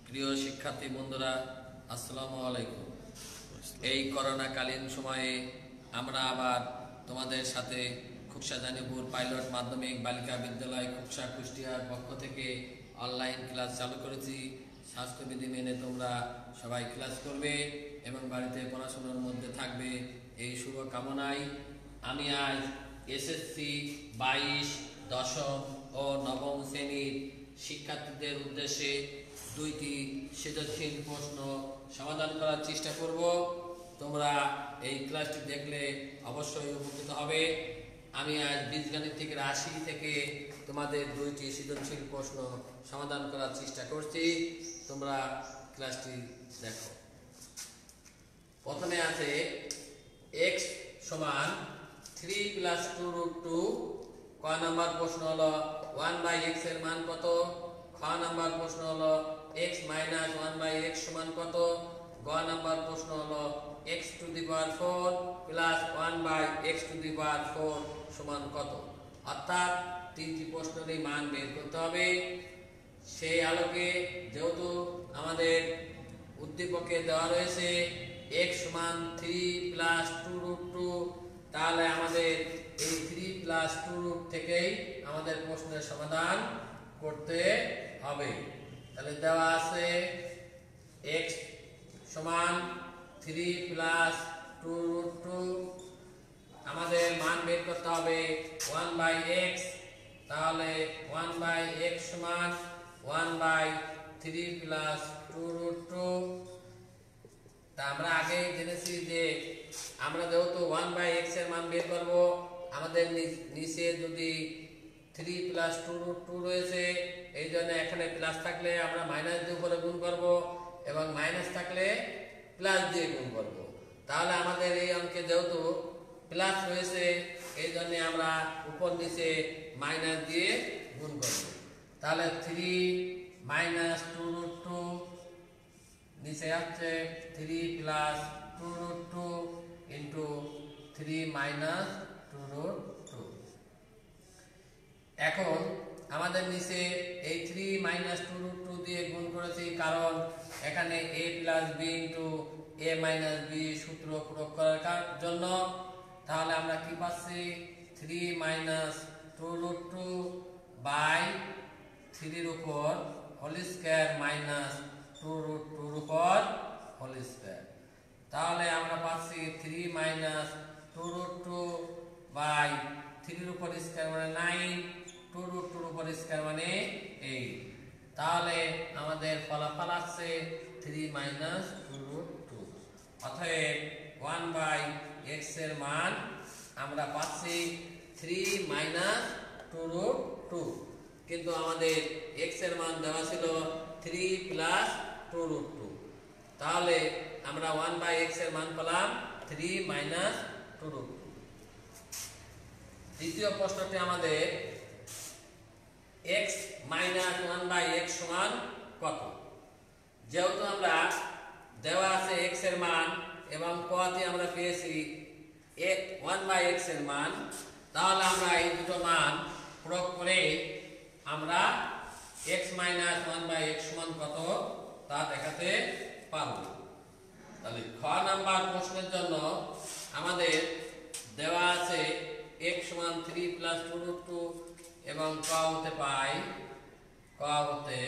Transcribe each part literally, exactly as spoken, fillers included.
প্রিয় শিক্ষার্থী বন্ধুরা, আসসালামু আলাইকুম। এই করোনাকালীন সময়ে আমরা আবার তোমাদের সাথে খুকসা জানিপুর পাইলট মাধ্যমিক বালিকা বিদ্যালয় খুকসা কুষ্টিয়ার পক্ষ থেকে অনলাইন ক্লাস চালু করেছি। স্বাস্থ্যবিধি মেনে তোমরা সবাই ক্লাস করবে এবং বাড়িতে পড়াশোনার মধ্যে থাকবে, এই শুভ কামনায় আমি আজ এসএসসি বাইশ দশম ও নবম শ্রেণীর শিক্ষার্থীদের উদ্দেশ্যে দুইটি সৃজনশীল প্রশ্ন সমাধান করার চেষ্টা করব। তোমরা এই ক্লাসটি দেখলে অবশ্যই উপকৃত হবে। আমি আজ বীজগণিত থেকে রাশি থেকে তোমাদের দুইটি সৃজনশীল প্রশ্ন সমাধান করার চেষ্টা করছি। তোমরা ক্লাসটি দেখো। প্রথমে আছে x সমান three plus two root two. ক নাম্বার প্রশ্ন হলো ওয়ান বাই এক্স এর মান কত। খ নাম্বার প্রশ্ন হলো x minus one by x সমান কত। গ নাম্বার প্রশ্ন হলো x to the power four plus one by x to the power four সমান কত। অর্থাৎ তিনটি প্রশ্নেরই মান বের করতে হবে। সেই আলোকে যেহেতু আমাদের উদ্দীপকে দেওয়া রয়েছে x সমান three plus two root two, তাহলে আমাদের এই থ্রি প্লাস টু রুট থেকেই আমাদের প্রশ্নের সমাধান করতে হবে। তাহলে দেওয়া আছে x সমান three plus two root two, আমাদের মান বের করতে হবে ওয়ান বাই এক্স। তাহলে ওয়ান বাই এক্স সমান one by three plus two root two. তা আমরা আগে জেনেছি যে আমরা যেহেতু ওয়ান বাই এক্স এর মান বের করব, আমাদের নিচে যদি three plus two root two রয়েছে, এই জন্য এখানে প্লাস থাকলে আমরা মাইনাস দিয়ে উপরে গুণ করব এবং মাইনাস থাকলে প্লাস দিয়ে গুণ করব। তাহলে আমাদের এই অঙ্কে যেহেতু প্লাস রয়েছে, এই জন্য আমরা উপর নিচে মাইনাস দিয়ে গুণ করব। তাহলে three minus two root two নিচে আসছে three plus two root two into three minus two root two. এখন আমাদের নিচে এই three minus two root two দিয়ে গুণ করেছি, কারণ এখানে a plus b into a minus b সূত্র প্রয়োগ করার জন্য। তাহলে আমরা কি পাচ্ছি three minus two root two by থ্রির উপর whole square minus two root টুর উপর হোল স্কয়ার। তাহলে আমরা পাচ্ছি three minus two root two by থ্রির উপর স্কয়ার মানে নাইন, টু রুট টুর উপর স্কয়ার মানে এইট। তাহলে আমাদের ফলাফল আসছে three minus two root two. অতএব ওয়ান বাই এক্স এর মান আমরা পাচ্ছি three minus two root two, কিন্তু আমাদের এক্স এর মান দেওয়া ছিল three plus two root two. তাহলে আমরা ওয়ান বাই এক্স এর মান পেলাম three minus two root two. দ্বিতীয় প্রশ্নটি আমাদের x minus one by x সমান কত। যেহেতু আমরা দেওয়া আছে x এর মান এবং কতে আমরা পেয়েছি ওয়ান বাই এক্স এর মান, তাহলে আমরা এই দুটো মান প্রয়োগ করে আমরা x minus one by x সমান কত তা দেখাতে পারব। তাহলে খ নাম্বার প্রশ্নের জন্য আমাদের দেওয়া আছে x সমান three plus two root two এবং ক হতে পাই ক হতে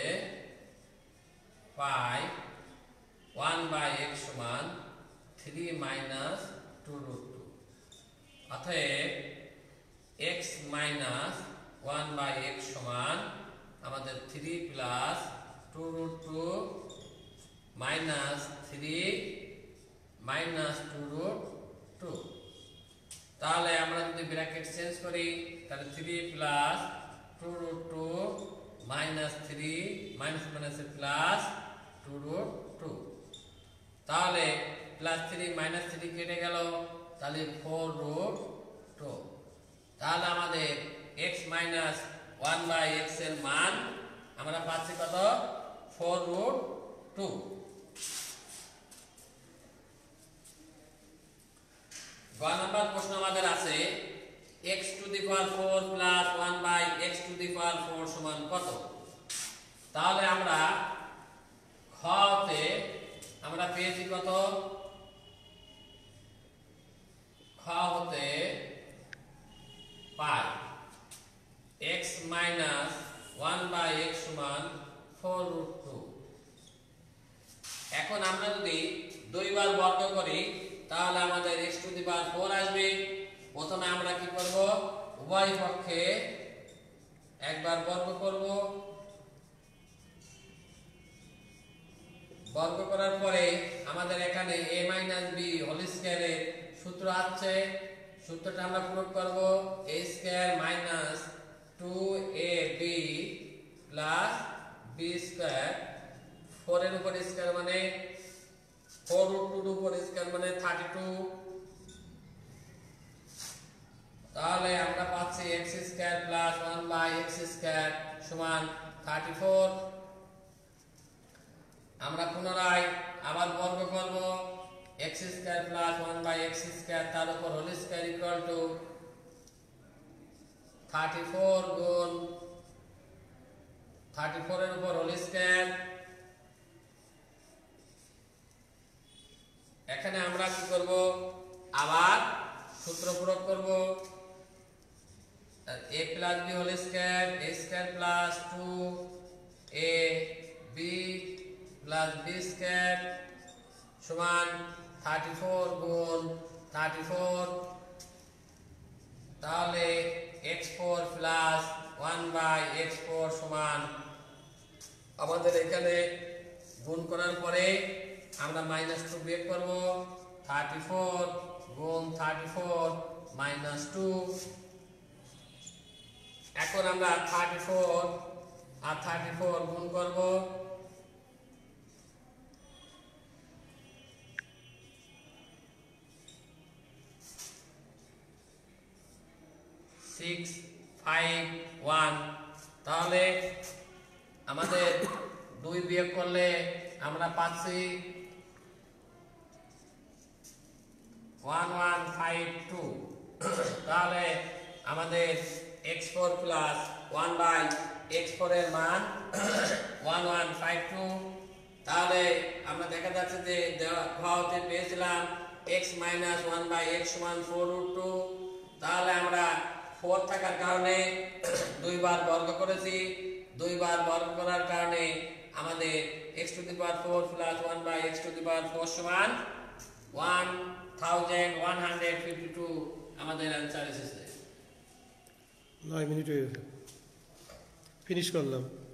পাই ওয়ান বাই এক্স সমান three minus two root two. অতএব x minus one by x সমান আমাদের three plus two root two minus three minus two root two. তাহলে আমরা যদি ব্র্যাকেট চেঞ্জ করি, তাহলে three plus two root two minus three minus minus plus two root two. তাহলে plus three minus three কেটে গেল, তাহলে ফোর রুট টু। তাহলে আমাদের x minus one by x এর মান আমরা পাচ্ছি কত, ফোর রুট টু। গ নাম্বার প্রশ্ন আমাদের আছে x to the power four plus one by x to the power four সমান কত। তাহলে আমরা খ আমরা পেয়েছি কত খ হতে পাই x minus one by x সমান ফোর রুট টু। এখন আমরা যদি দুইবার বর্গ করি তাহলে আমাদের x to the power four আসবে। প্রথমে আমরা কি করব, উভয় পক্ষে একবার বর্গ করব, বর্গ করার পরে আমাদের এখানে a মাইনাস b হোল স্কয়ারের সূত্র আছে। সূত্রটা আমরা প্রয়োগ করব, a square minus two a b plus b square, four এর উপর স্কয়ার মানে ফোর রুট টু এর উপর স্কয়ার মানে থার্টি টু। তাহলে আমরা পাচ্ছি x square plus one by x square সমান থার্টি ফোর। আমরা পুনরায় আবার বর্গ করব, x square plus one by x square তার উপর whole square equal to thirty four গুণ থার্টি ফোর এর উপর হোল স্কয়ার। এখানে আমরা কি করব, আবার সূত্র প্রয়োগ করব, a plus b whole square a square plus two a b plus b square সমান থার্টি ফোর গুণ থার্টি ফোর। তাহলে x four plus one by x four সমান, আমাদের এখানে গুণ করার পরে আমরা মাইনাস টু বের করব, থার্টি ফোর গুণ থার্টি ফোর মাইনাস টু। এখন আমরা থার্টি ফোর আর থার্টি ফোর গুণ করব, সিক্স ফাইভ ওয়ান। তাহলে আমাদের দুই বিয়োগ করলে আমরা পাচ্ছি ওয়ান ওয়ান ফাইভ টু। তাহলে আমাদের x four plus one by x four এর মান ওয়ান ওয়ান ফাইভ টু। তাহলে আমরা দেখা যাচ্ছে যে দেওয়া হতে পেয়েছিলাম x minus one by x সমান ফোর রুট টু। তাহলে আমরা ফোর থাকার কারণে দুইবার বর্গ করেছি, দুইবার বর্গ করার কারণে আমাদের x to the power four plus one by x to the power four সমান one thousand one hundred fifty two আমাদের অ্যান্সার এসেছে। নয় মিনিট হয়ে গেছে, ফিনিশ করলাম।